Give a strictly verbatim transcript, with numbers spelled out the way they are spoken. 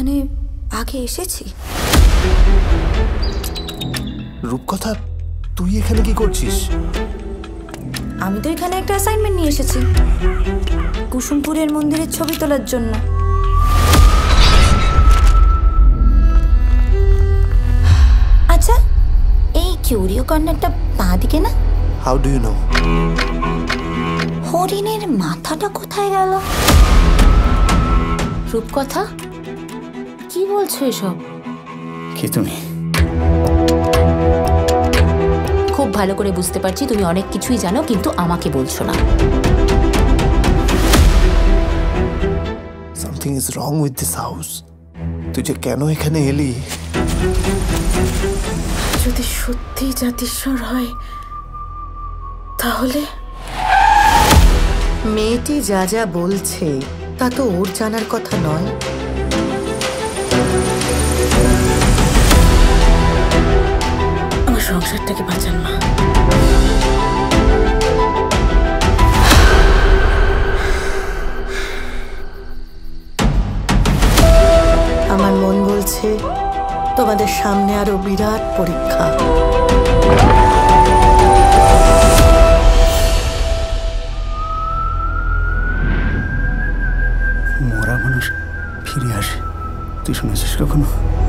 এখানে আগে এসেছি। রূপকথা, তুই এখানে কি করছিস? আমি তো এখানে একটা অ্যাসাইনমেন্ট নিয়ে এসেছি, কুসুমপুরের মন্দিরের ছবি তোলার জন্য। আচ্ছা, এই কিউরিও কর্নারটা বাঁ দিকে না? How do you know? হরিণের মাথাটা কোথায় গেল? রূপকথা, কি বলছো এসব? কি তুমি? খুব ভালো করে বুঝতে পারছি তুমি অনেক কিছুই জানো, কিন্তু আমাকে বলছো না। Something is wrong with this house. তুই যে কেন এখানে এলি? যদি সত্যি জাতিশ্বর হয় তাহলে? মেয়েটি যা যা বলছে তা তো ওর জানার কথা নয়। আমার সংসারটাকে বাঁচান মা। আমার মন বলছে তোমাদের সামনে আরো বিরাট পরীক্ষা। মরা মানুষ ফিরে আসে, তুই শুনেছিস কখনো?